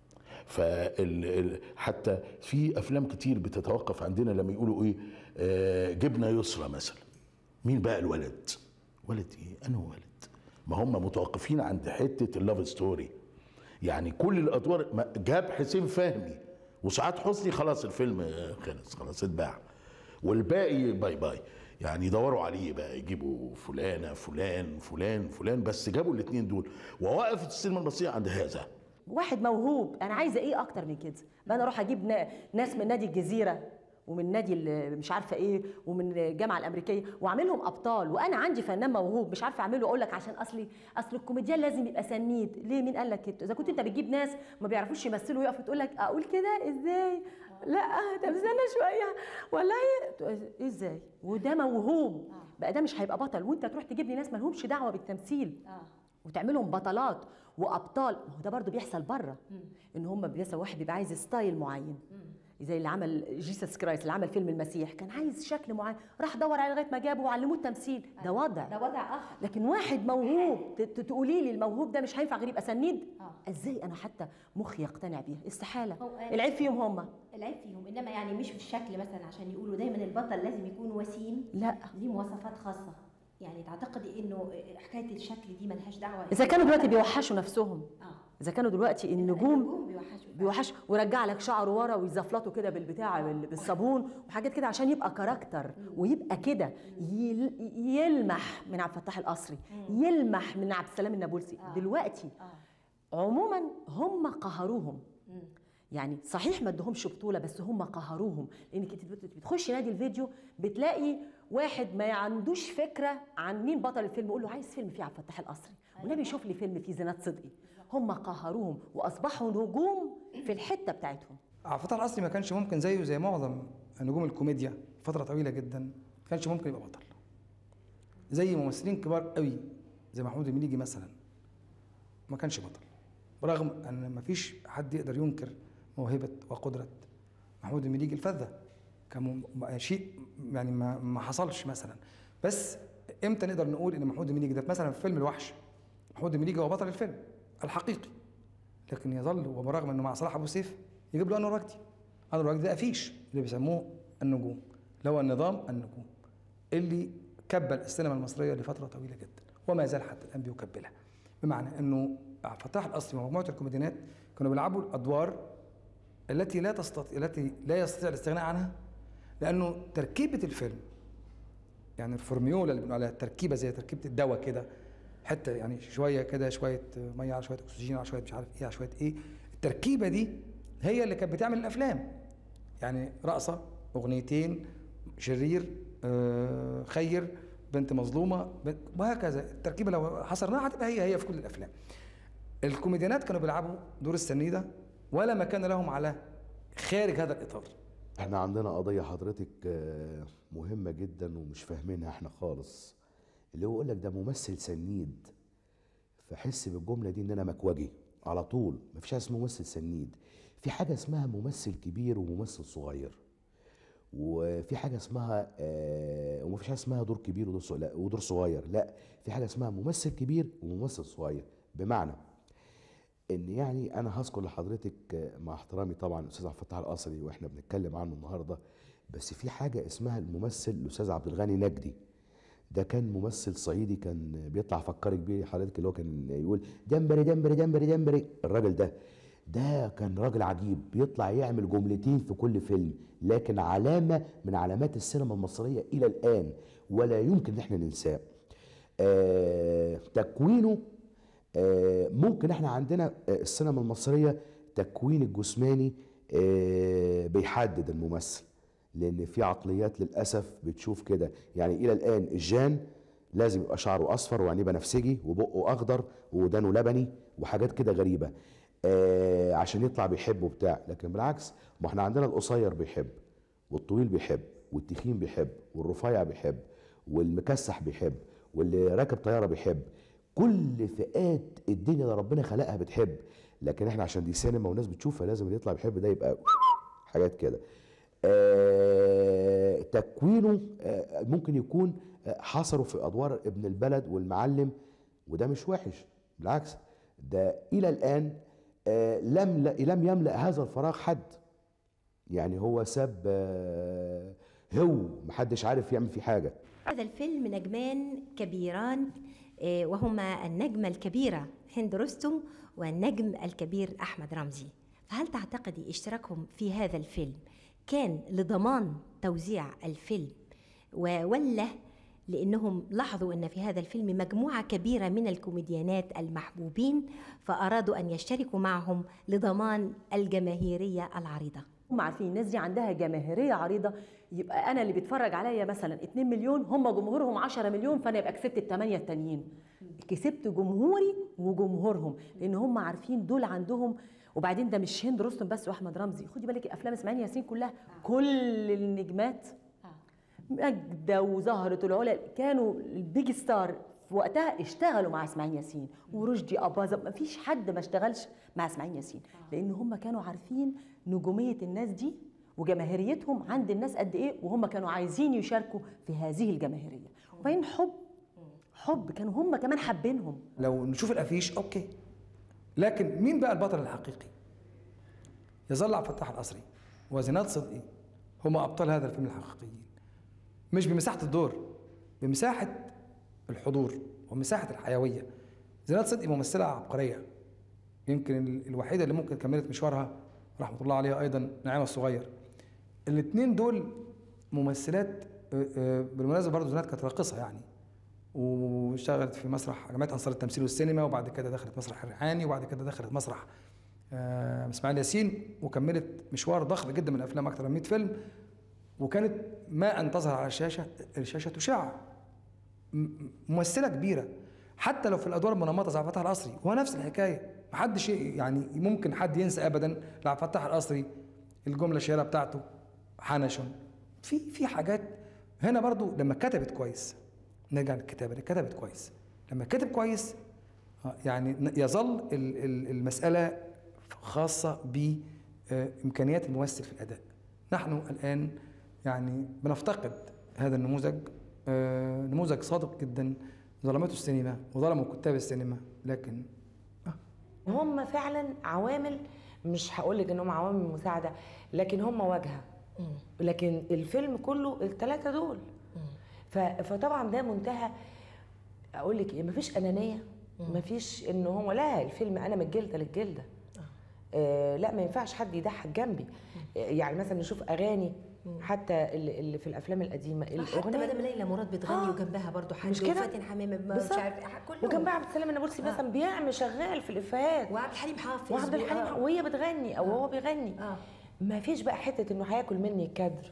حتى في افلام كتير بتتوقف عندنا لما يقولوا ايه جبنا يسرى مثلا، مين بقى الولد؟ ولد ايه؟ انه ولد؟ ما هم متوقفين عند حته اللاف ستوري. يعني كل الادوار جاب حسين فهمي وسعاد حسني، خلاص الفيلم خلاص اتباع، والباقي باي باي. يعني يدوروا عليه بقى، يجيبوا فلانه فلان فلان فلان، بس جابوا الاثنين دول. ووقفت السينما المصريه عند هذا. واحد موهوب، انا عايزه ايه اكتر من كده؟ ما انا اروح اجيب ناس من نادي الجزيره ومن نادي مش عارفه ايه ومن الجامعه الامريكيه واعملهم ابطال، وانا عندي فنان موهوب مش عارفه اعمله، اقول لك عشان اصل الكوميديان لازم يبقى سنيد. ليه؟ مين قال لك كده؟ اذا كنت انت بتجيب ناس ما بيعرفوش يمثلوا ويقفوا تقول لك اقول كده ازاي؟ لا طب استنى شويه والله ازاي؟ وده موهوب بقى، ده مش هيبقى بطل، وانت تروح تجيب لي ناس ما لهمش دعوه بالتمثيل وتعملهم بطلات وابطال. ما هو ده برضه بيحصل بره، ان هم بيحصل واحد بيبقى عايز ستايل معين، زي اللي عمل جيسس كرايست اللي عمل فيلم المسيح، كان عايز شكل معين، راح دور عليه لغايه ما جابه وعلموه التمثيل. ده وضع اخر. لكن واحد موهوب تقولي لي الموهوب ده مش هينفع غير يبقى سنيد؟ ازاي انا حتى مخي يقتنع بيها؟ استحاله. العيب فيهم هم، العيب فيهم، انما يعني مش في الشكل مثلا، عشان يقولوا دايما البطل لازم يكون وسيم. لا، ليه مواصفات خاصه. يعني تعتقدي انه حكايه الشكل دي ملهاش دعوه؟ اذا كانوا دلوقتي بيوحشوا نفسهم، اذا كانوا دلوقتي النجوم بيوحشوا ويرجع لك شعره ورا ويزفلطوا كده بالبتاع بالصابون وحاجات كده عشان يبقى كاركتر ويبقى كده يلمح من عبد الفتاح القصري، يلمح من عبد السلام النابلسي. دلوقتي عموما هم قهروهم، يعني صحيح ما ادهمش بطوله بس هم قهروهم، لانك انت بتخشي نادي الفيديو بتلاقي واحد ما عندوش فكره عن مين بطل الفيلم، يقول له عايز فيلم فيه عبد الفتاح القصري، والنبي يشوف لي فيلم فيه زينات صدقي. هم قهروهم واصبحوا نجوم في الحته بتاعتهم. عبد الفتاح القصري ما كانش ممكن زيه زي معظم نجوم الكوميديا فتره طويله جدا ما كانش ممكن يبقى بطل، زي ممثلين كبار قوي زي محمود المليجي مثلا ما كانش بطل، برغم ان ما فيش حد يقدر ينكر موهبه وقدره محمود المليجي الفذه، كان شيء يعني ما حصلش مثلا. بس امتى نقدر نقول ان محمود المليجي ده مثلا في فيلم الوحش محمود المليجي هو بطل الفيلم الحقيقي، لكن يظل وبرغم انه مع صلاح ابو سيف يجيب له انور وجدي. انور وجدي ده افيش اللي بيسموه النجوم، اللي هو النظام النجوم اللي كبل السينما المصريه لفتره طويله جدا وما زال حتى الان بيكبلها. بمعنى انه عبد الفتاح القصري ومجموعه الكوميديانات كانوا بيلعبوا الادوار التي لا يستطيع الاستغناء عنها، لانه تركيبه الفيلم يعني الفورميولا اللي بنقول عليها التركيبه زي تركيبه الدواء كده، حته يعني شويه كده شويه ميه على شويه اكسجين على شويه مش عارف ايه على شويه ايه، التركيبه دي هي اللي كانت بتعمل الافلام. يعني رقصه، اغنيتين، شرير، خير، بنت مظلومه، وهكذا. التركيبه لو حصرناها هتبقى هي في كل الافلام. الكوميديانات كانوا بيلعبوا دور السنيده ولا مكان لهم على خارج هذا الاطار. احنا عندنا قضيه حضرتك مهمه جدا ومش فاهمينها احنا خالص، اللي هو يقول لك ده ممثل سنيد، فحس بالجمله دي ان انا مكوجي على طول. مفيش حاجه اسمها ممثل سنيد، في حاجه اسمها ممثل كبير وممثل صغير، وفي حاجه اسمها ومفيش حاجه اسمها دور كبير ودور صغير، لا، في حاجه اسمها ممثل كبير وممثل صغير. بمعنى ان يعني انا هذكر لحضرتك مع احترامي طبعا الاستاذ عبد الفتاح القصري واحنا بنتكلم عنه النهارده، بس في حاجه اسمها الممثل الاستاذ عبد الغني نجدي. ده كان ممثل صعيدي كان بيطلع فكرك بيه حضرتك، اللي هو كان يقول دمبري دمبري دمبري دمبري. الراجل ده كان راجل عجيب، بيطلع يعمل جملتين في كل فيلم، لكن علامه من علامات السينما المصريه الى الان ولا يمكن ان احنا ننساه. تكوينه ممكن احنا عندنا السينما المصريه تكوين الجسماني بيحدد الممثل، لان في عقليات للاسف بتشوف كده. يعني الى الان الجان لازم يبقى شعره اصفر وعينيه بنفسجي وبقه اخضر ودانه لبني وحاجات كده غريبه عشان يطلع بيحب وبتاع، لكن بالعكس ما احنا عندنا القصير بيحب والطويل بيحب والتخين بيحب والرفيع بيحب والمكسح بيحب واللي راكب طياره بيحب. كل فئات الدنيا اللي ربنا خلقها بتحب، لكن احنا عشان دي سينما والناس بتشوفها لازم اللي يطلع بيحب ده يبقى حاجات كده. تكوينه ممكن يكون حصره في ادوار ابن البلد والمعلم، وده مش وحش، بالعكس ده الى الان لم يملأ هذا الفراغ حد. يعني هو ساب هو محدش عارف يعمل فيه حاجة. هذا الفيلم نجمان كبيران، وهما النجمة الكبيرة هند رستم والنجم الكبير أحمد رمزي. فهل تعتقدي اشتراكهم في هذا الفيلم كان لضمان توزيع الفيلم، ولا لأنهم لاحظوا أن في هذا الفيلم مجموعة كبيرة من الكوميديانات المحبوبين فأرادوا أن يشتركوا معهم لضمان الجماهيرية العريضة؟ هم عارفين الناس دي عندها جماهيريه عريضه، يبقى انا اللي بيتفرج عليا مثلا 2 مليون، هم جمهورهم 10 مليون، فانا يبقى كسبت ال8 التانيين. كسبت جمهوري وجمهورهم، لان هم عارفين دول عندهم. وبعدين ده مش هند رستم بس واحمد رمزي، خدي بالك افلام اسماعيل ياسين كلها كل النجمات ماجدة وزهرة العلا كانوا البيج ستار في وقتها، اشتغلوا مع اسماعيل ياسين ورشدي أباظة. ما فيش حد ما اشتغلش مع اسماعيل ياسين، لان هم كانوا عارفين نجومية الناس دي وجماهيريتهم عند الناس قد ايه، وهم كانوا عايزين يشاركوا في هذه الجماهيرية. وبعدين حب كانوا هم كمان حابينهم. لو نشوف الافيش اوكي، لكن مين بقى البطل الحقيقي؟ يظل عبد الفتاح القصري وزينات صدقي هم ابطال هذا الفيلم الحقيقيين، مش بمساحة الدور، بمساحة الحضور ومساحة الحيوية. زينات صدقي ممثلة عبقرية، يمكن الوحيدة اللي ممكن كملت مشوارها رحمة الله عليها أيضا نعيمة الصغير. الاثنين دول ممثلات. بالمناسبة برضه زينات كانت راقصة يعني، واشتغلت في مسرح جمعية أنصار التمثيل والسينما، وبعد كده دخلت مسرح الريحاني، وبعد كده دخلت مسرح اسماعيل ياسين، وكملت مشوار ضخم جدا من الأفلام، أكثر من 100 فيلم. وكانت ما أن تظهر على الشاشة تشع. ممثلة كبيرة، حتى لو في الأدوار المنمطة زي عبد الفتاح القصري هو نفس الحكاية. محدش يعني ممكن حد ينسى أبدا لعبد الفتاح القصري الجملة الشهيرة بتاعته حنش. في حاجات هنا برضو لما كتبت كويس. نرجع للكتابة، اللي كتبت كويس لما كتب كويس يعني يظل المسألة خاصة بإمكانيات الممثل في الأداء. نحن الآن يعني بنفتقد هذا النموذج، نموذج صادق جدا ظلمته السينما وظلموا كتاب السينما. لكن هم فعلا عوامل، مش هقول لك انهم عوامل مساعده، لكن هم واجهه. لكن الفيلم كله الثلاثه دول. فطبعا ده منتهى، اقول لك ايه، مفيش انانيه، مفيش ان هو لا الفيلم انا من الجلده للجلده. لا ما ينفعش حد يضحك جنبي. يعني مثلا نشوف اغاني حتى اللي في الافلام القديمه، حتى مدام ليلى مراد بتغني وجنبها برضو حد، وفاتن حمامه مش عارف كله، وجنبها عبد السلام النابلسي مثلا بيعمل شغال في الافيهات، وعبد الحليم حافظ، وهي بتغني او هو بيغني. ما فيش بقى حته انه هياكل مني الكادر،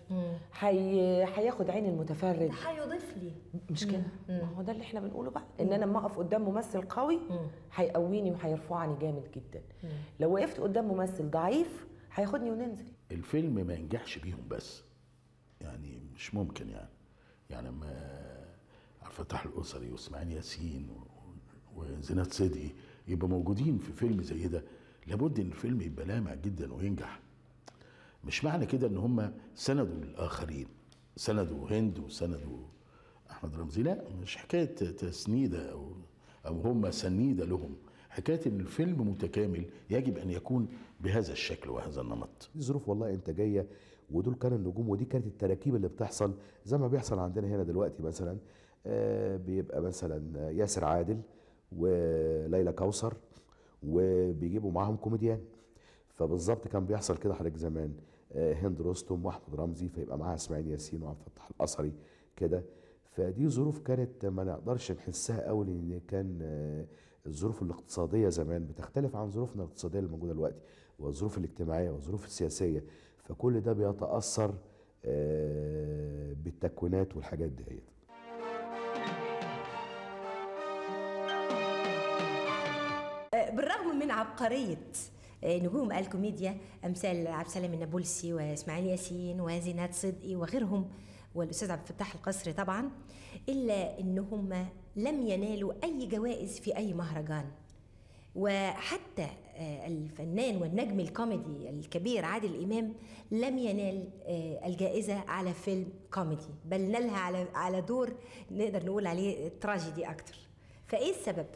هياخد عين المتفرج، ده هيضيف لي، مش كده؟ ما هو ده اللي احنا بنقوله بقى، ان انا لما اقف قدام ممثل قوي هيقويني وهيرفعني جامد جدا. لو وقفت قدام ممثل ضعيف هياخدني وننزل. الفيلم ما ينجحش بيهم بس، يعني مش ممكن يعني ما عبد الفتاح القصري واسماعيل ياسين وزينات صدقي يبقى موجودين في فيلم زي ده، لابد ان الفيلم يبقى لامع جدا وينجح. مش معنى كده ان هم سندوا الاخرين، سندوا هند وسندوا احمد رمزي، لا مش حكايه تسنيده او هم سنيده لهم، حكايه ان الفيلم متكامل يجب ان يكون بهذا الشكل وهذا النمط. دي ظروف والله انتاجيه، ودول كانوا النجوم، ودي كانت التراكيب اللي بتحصل زي ما بيحصل عندنا هنا دلوقتي. مثلا بيبقى مثلا ياسر عادل وليلى كوثر وبيجيبوا معاهم كوميديان، فبالظبط كان بيحصل كده حضرتك زمان هند رستم واحمد رمزي، فيبقى معاها اسماعيل ياسين وعبد الفتاح القصري كده. فدي ظروف كانت ما نقدرش نحسها قوي، لان كان الظروف الاقتصاديه زمان بتختلف عن ظروفنا الاقتصاديه اللي موجوده دلوقتي، والظروف الاجتماعيه والظروف السياسيه، فكل ده بيتاثر بالتكوينات والحاجات ديت. بالرغم من عبقريه نجوم الكوميديا امثال عبد السلام النابلسي واسماعيل ياسين وزينات صدقي وغيرهم والاستاذ عبد الفتاح القصري طبعا، الا انهم لم ينالوا اي جوائز في اي مهرجان. وحتى الفنان والنجم الكوميدي الكبير عادل امام لم ينال الجائزه على فيلم كوميدي، بل نالها على دور نقدر نقول عليه تراجيدي اكتر. فايه السبب؟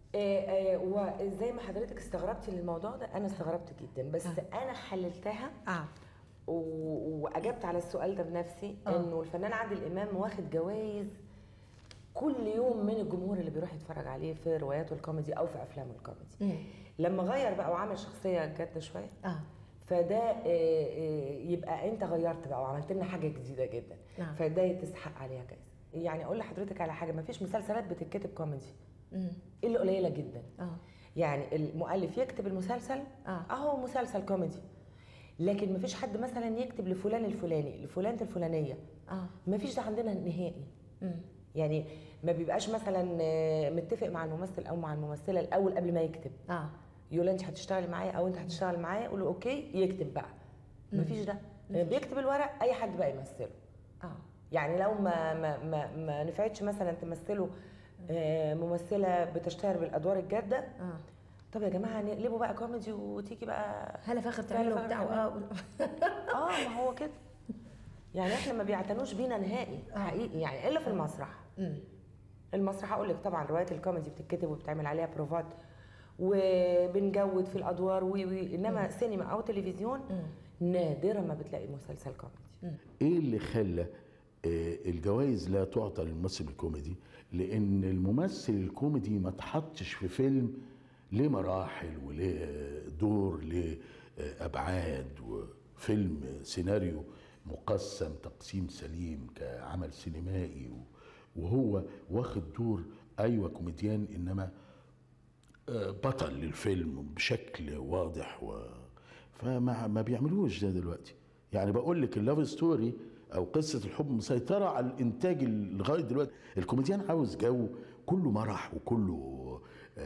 وزي ما حضرتك استغربتي للموضوع ده انا استغربت جدا، بس انا حللتها واجبت على السؤال ده بنفسي. انه الفنان عادل امام واخد جوائز كل يوم من الجمهور اللي بيروح يتفرج عليه في رواياته الكوميدي او في افلامه الكوميدي. لما غير بقى وعمل شخصيه جاده شويه فده يبقى انت غيرت بقى وعملت لنا حاجه جديده جدا. فده تستحق عليها جائزه. يعني اقول لحضرتك على حاجه، ما فيش مسلسلات بتتكتب كوميدي الا قليله جدا. يعني المؤلف يكتب المسلسل اهو مسلسل كوميدي، لكن ما فيش حد مثلا يكتب لفلان الفلاني لفلانه الفلانيه. ما فيش ده عندنا نهائي. يعني ما بيبقاش مثلا متفق مع الممثل او مع الممثله الاول قبل ما يكتب. يقول انت هتشتغلي معايا او انت هتشتغل معايا، يقول له اوكي يكتب بقى. ما فيش ده. بيكتب الورق اي حد بقى يمثله. يعني لو ما نفعتش مثلا تمثله ممثله بتشتهر بالادوار الجاده، طب يا جماعه نقلبه بقى كوميدي وتيجي بقى هلا فاخر تعمله بتاع ما هو كده. يعني احنا ما بيعتنوش بينا نهائي حقيقي، يعني الا في المسرح. المسرح اقول لك طبعا روايات الكوميدي بتتكتب وبتعمل عليها بروفات وبنجود في الادوار انما سينما او تلفزيون نادرا ما بتلاقي مسلسل كوميدي. ايه اللي خلى الجوائز لا تعطى للممثل الكوميدي؟ لان الممثل الكوميدي ما اتحطش في فيلم ليه مراحل وليه دور ليه ابعاد، وفيلم سيناريو مقسم تقسيم سليم كعمل سينمائي، وهو واخد دور ايوه كوميديان انما بطل للفيلم بشكل واضح فما بيعملوش ده دلوقتي. يعني بقول لك اللاف ستوري او قصه الحب مسيطره على الانتاج لغايه دلوقتي. الكوميديان عاوز جو كله مرح وكله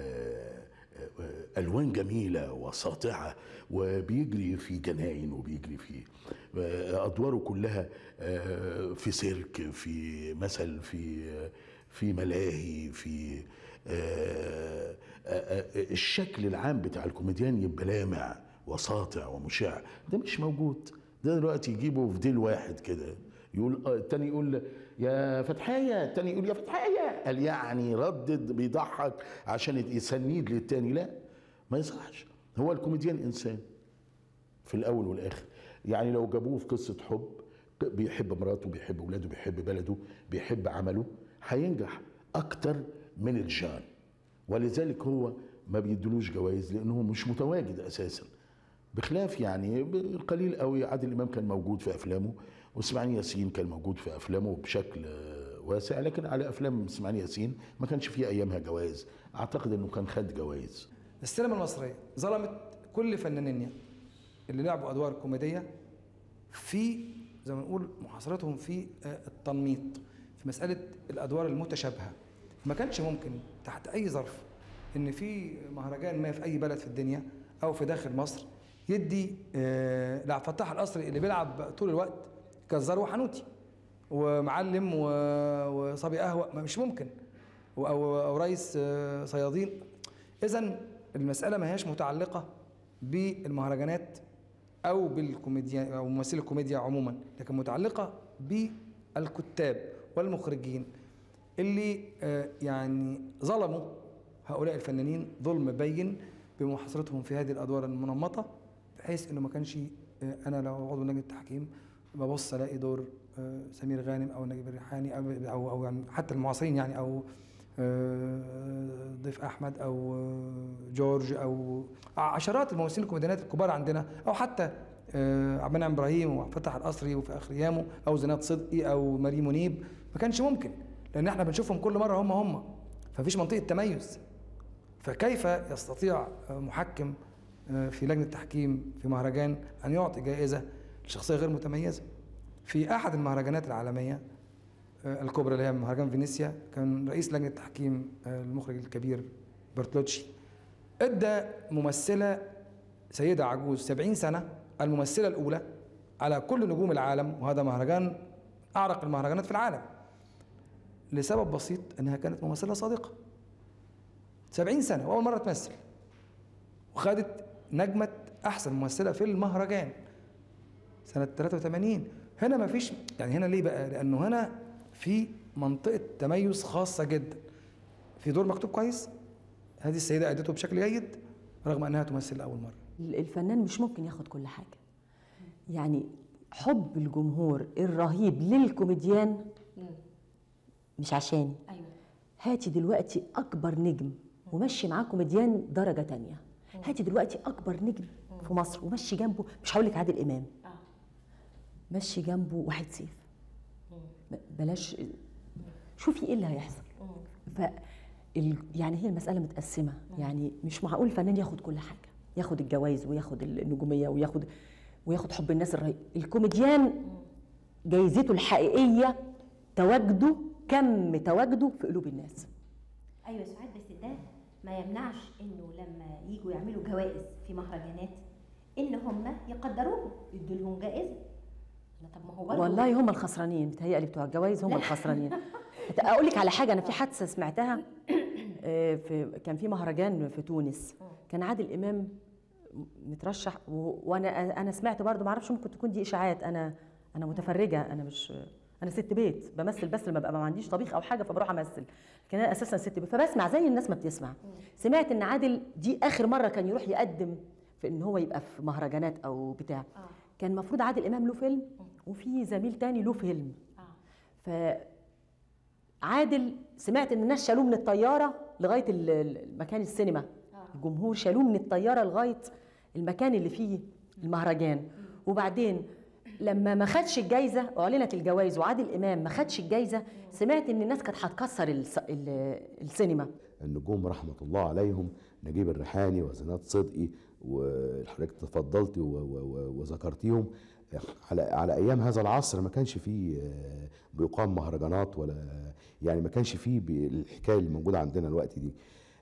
الوان جميله وساطعه، وبيجري في جناين وبيجري في ادواره كلها في سيرك، في مثل، في ملاهي، في الشكل العام بتاع الكوميديان يبقى لامع وساطع ومشع. ده مش موجود. ده دلوقتي يجيبه في ديل واحد كده، يقول التاني يقول يا فتحية، التاني يقول يا فتحية، قال يعني ردد بيضحك عشان يسند للتاني. لا ما يصحش. هو الكوميديان انسان في الاول والاخر. يعني لو جابوه في قصة حب بيحب مراته، بيحب اولاده، بيحب بلده، بيحب عمله، هينجح اكتر من الجان. ولذلك هو ما بيدلوش جوائز لانه مش متواجد اساسا. بخلاف يعني قليل قوي عادل امام كان موجود في افلامه، واسماعيل ياسين كان موجود في افلامه بشكل واسع، لكن على افلام اسماعيل ياسين ما كانش فيه ايامها جوائز. اعتقد انه كان خد جوائز. السينما المصريه ظلمت كل فنانين اللي لعبوا ادوار كوميديه في زي ما نقول محاصرتهم في التنميط في مساله الادوار المتشابهه. ما كانش ممكن تحت اي ظرف ان في مهرجان ما في اي بلد في الدنيا او في داخل مصر يدي لعبد الفتاح القصري اللي بيلعب طول الوقت جزار وحنوتي ومعلم وصبي قهوه، مش ممكن، او رئيس صيادين. اذا المساله ما هياش متعلقه بالمهرجانات او بالكوميديا او ممثلي الكوميديا عموما، لكن متعلقه بالكتاب والمخرجين اللي يعني ظلموا هؤلاء الفنانين ظلم بين بمحاصرتهم في هذه الادوار المنمطه، بحيث انه ما كانش انا لو عضو لجنه التحكيم ببص الاقي دور سمير غانم او نجيب الريحاني او يعني حتى المعاصرين، يعني او ضيف احمد او جورج او عشرات الممثلين الكوميديانات الكبار عندنا، او حتى عبد المنعم ابراهيم وفتح القصري وفي اخر ايامه، او زينات صدقي او مريم منيب. ما كانش ممكن، لان احنا بنشوفهم كل مره هم ففيش منطقه تميز. فكيف يستطيع محكم في لجنه التحكيم في مهرجان ان يعطي جائزه لشخصيه غير متميزه؟ في احد المهرجانات العالميه الكبرى اللي هي مهرجان فينيسيا، كان رئيس لجنه التحكيم المخرج الكبير برتولوتشي ادى ممثله سيده عجوز 70 سنه الممثله الاولى على كل نجوم العالم، وهذا مهرجان اعرق المهرجانات في العالم، لسبب بسيط انها كانت ممثله صادقه 70 سنه واول مره تمثل، وخدت نجمه احسن ممثله في المهرجان سنه 83. هنا ما فيش، يعني هنا ليه بقى؟ لانه هنا في منطقه تميز خاصه جدا، في دور مكتوب كويس هذه السيدة أدته بشكل جيد رغم أنها تمثل أول مرة. الفنان مش ممكن ياخد كل حاجة. يعني حب الجمهور الرهيب للكوميديان مش عشاني. ايوه. هاتي دلوقتي أكبر نجم ومشي معاه كوميديان درجة تانية. هاتي دلوقتي أكبر نجم في مصر ومشي جنبه، مش هقول لك عادل إمام، مشي جنبه واحد سيف. بلاش، شوفي ايه اللي هيحصل. يعني هي المسألة متقسمة. يعني مش معقول الفنان ياخد كل حاجة، ياخد الجوائز وياخد النجومية وياخد حب الناس الرهيب. الكوميديان جايزته الحقيقية تواجده، كم تواجده في قلوب الناس. ايوه سعاد، بس ده ما يمنعش انه لما يجوا يعملوا جوائز في مهرجانات ان هم يقدروهم، يدوا لهم جائزه. طب ما هو برضه والله هم الخسرانين، بتهيألي بتوع الجوائز هم الخسرانين. اقول لك على حاجه، انا في حادثه سمعتها، كان في مهرجان في تونس، كان عادل امام مترشح وانا سمعت برضه، ما اعرفش ممكن تكون دي اشاعات، انا متفرجه، انا ست بيت بمثل، بس لما ببقى ما عنديش طبيخ او حاجه فبروح امثل، لكن انا اساسا ست بيت فبسمع زي الناس ما بتسمع. سمعت ان عادل دي اخر مره كان يروح يقدم في ان هو يبقى في مهرجانات او بتاع. كان المفروض عادل امام له فيلم وفي زميل تاني له فيلم. فعادل سمعت ان الناس شالوه من الطياره لغايه مكان السينما. الجمهور شالوه من الطياره لغايه المكان اللي فيه المهرجان. وبعدين لما ما خدش الجايزه، اعلنت الجوائز وعادل امام ما خدش الجايزه، سمعت ان الناس كانت هتكسر السينما. النجوم رحمه الله عليهم، نجيب الريحاني وزينات صدقي وحضرتك تفضلتي وذكرتيهم، على ايام هذا العصر ما كانش فيه بيقام مهرجانات، ولا يعني ما كانش فيه الحكايه اللي موجوده عندنا الوقت دي.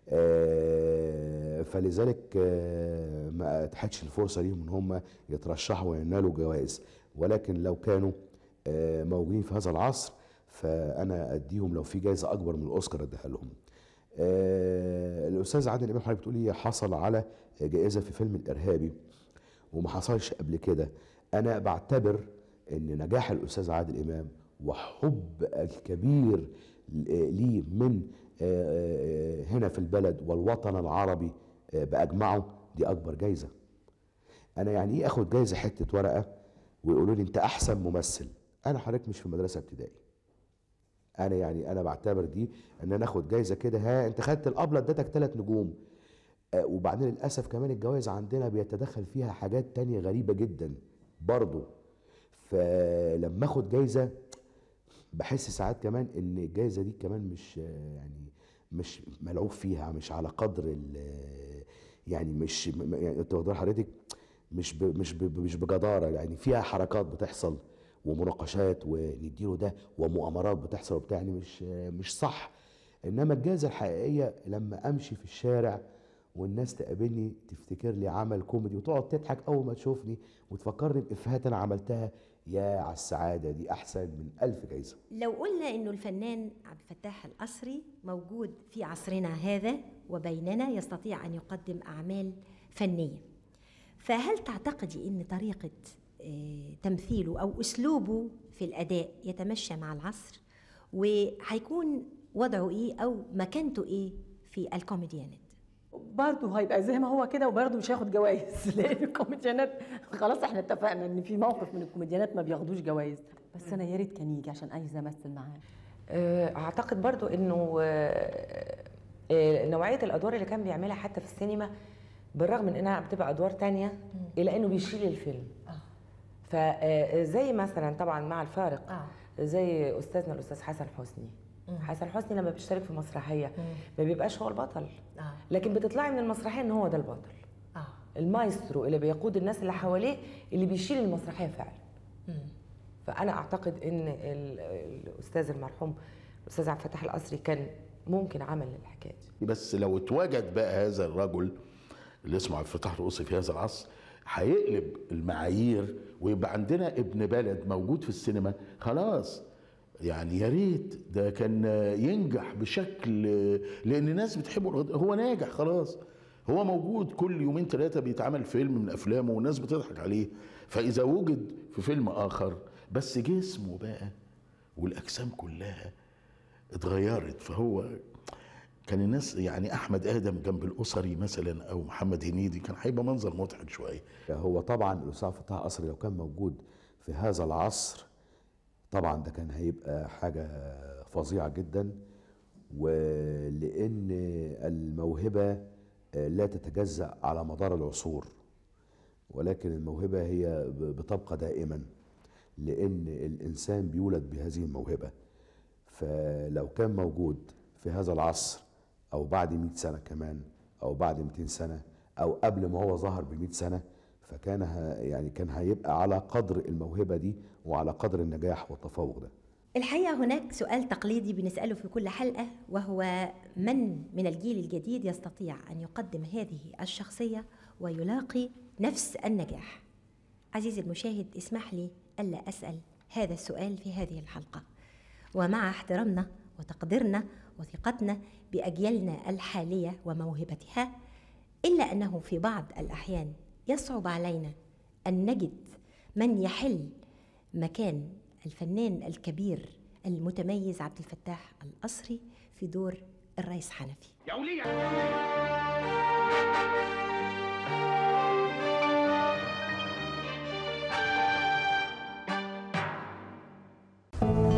فلذلك ما اتاحتش الفرصه ليهم ان هم يترشحوا وينالوا جوائز، ولكن لو كانوا موجودين في هذا العصر فانا اديهم لو في جائزه اكبر من الاوسكار اديها لهم. الاستاذ عادل امام حضرتك بتقولي حصل على جائزه في فيلم الارهابي وما حصلش قبل كده. انا بعتبر ان نجاح الاستاذ عادل امام وحب الكبير ليه من هنا في البلد والوطن العربي باجمعه دي اكبر جايزه. انا يعني ايه اخد جايزه حته ورقه ويقولوا لي انت احسن ممثل؟ انا حضرتك مش في مدرسه ابتدائي. انا بعتبر دي ان انا اخد جايزه كده، ها انت خدت الابله اديتك 3 نجوم. وبعدين للاسف كمان الجوائز عندنا بيتدخل فيها حاجات تانية غريبه جدا برضو. فلما اخد جايزه بحس ساعات كمان ان الجايزه دي كمان مش ملعوب فيها، مش على قدر يعني مش يعني انت واخد حضرتك مش بجداره، يعني فيها حركات بتحصل ومناقشات ونديله ده ومؤامرات بتحصل وبتاع، يعني مش صح. انما الجائزه الحقيقيه لما امشي في الشارع والناس تقابلني تفتكر لي عمل كوميدي وتقعد تضحك اول ما تشوفني وتفكرني بافيهات انا عملتها، يا على السعاده دي احسن من 1000 جايزه. لو قلنا انه الفنان عبد الفتاح القصري موجود في عصرنا هذا وبيننا يستطيع ان يقدم اعمال فنيه، فهل تعتقدي ان طريقه تمثيله او اسلوبه في الاداء يتمشى مع العصر، وهيكون وضعه ايه او مكانته ايه في الكوميديانات؟ برضه هيبقى زي ما هو كده، وبرضه مش هياخد جوائز لان الكوميديانات خلاص احنا اتفقنا ان في موقف من الكوميديانات ما بياخدوش جوائز. بس انا يا ريت كان يجي عشان عايزه امثل معاه. اعتقد برضه انه نوعيه الادوار اللي كان بيعملها حتى في السينما بالرغم من انها بتبقى ادوار تانية الا انه بيشيل الفيلم. فزي مثلا طبعا مع الفارق زي استاذنا الاستاذ حسن حسني. حسن حسني لما بيشترك في مسرحيه ما بيبقاش هو البطل، لكن بتطلعي من المسرحيه ان هو ده البطل. المايسترو اللي بيقود الناس اللي حواليه اللي بيشيل المسرحيه فعلا. فانا اعتقد ان الاستاذ المرحوم الاستاذ عبد الفتاح القصري كان ممكن عمل الحكايه دي. بس لو اتوجد بقى هذا الرجل اللي اسمه عبد الفتاح القصري في هذا العصر هيقلب المعايير ويبقى عندنا ابن بلد موجود في السينما خلاص. يعني يا ريت ده كان ينجح بشكل، لان الناس بتحبه، هو ناجح خلاص، هو موجود كل 2 3 بيتعمل فيلم من افلامه والناس بتضحك عليه. فاذا وجد في فيلم اخر بس جسمه بقى والاجسام كلها اتغيرت، فهو كان الناس يعني احمد ادم جنب الاسري مثلا او محمد هنيدي كان هيبقى منظر مضحك شويه. هو طبعا الاستاذ فتح قصري لو كان موجود في هذا العصر طبعا ده كان هيبقى حاجه فظيعه جدا، ولان الموهبه لا تتجزأ على مدار العصور، ولكن الموهبه هي بتبقى دائما، لان الانسان بيولد بهذه الموهبه. فلو كان موجود في هذا العصر او بعد 100 سنه كمان او بعد 200 سنه او قبل ما هو ظهر ب 100 سنه، فكان يعني كان هيبقى على قدر الموهبه دي وعلى قدر النجاح والتفوق ده. الحقيقة هناك سؤال تقليدي بنسأله في كل حلقة، وهو من الجيل الجديد يستطيع أن يقدم هذه الشخصية ويلاقي نفس النجاح؟ عزيزي المشاهد، اسمح لي ألا أسأل هذا السؤال في هذه الحلقة، ومع احترامنا وتقديرنا وثقتنا بأجيالنا الحالية وموهبتها، إلا أنه في بعض الأحيان يصعب علينا أن نجد من يحل مكان الفنان الكبير المتميز عبد الفتاح القصري في دور الريس حنفي. يا ولية